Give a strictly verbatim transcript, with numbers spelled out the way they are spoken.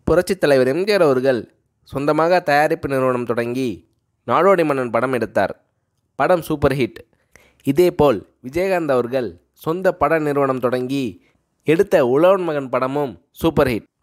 புரட்சித் தலைவர் எம்ஜிஆர் அவர்கள் சொந்தமாக தயாரிப்பு நிறுவனம் தொடங்கி நாடோடி மன்னன் படம் எடுத்தார். படம் சூப்பர் ஹிட். இதேபோல் விஜயகாந்த் அவர்கள் சொந்த பட நிறுவனம் தொடங்கி எடுத்த உழவன் மகன் படமும் சூப்பர் ஹிட்.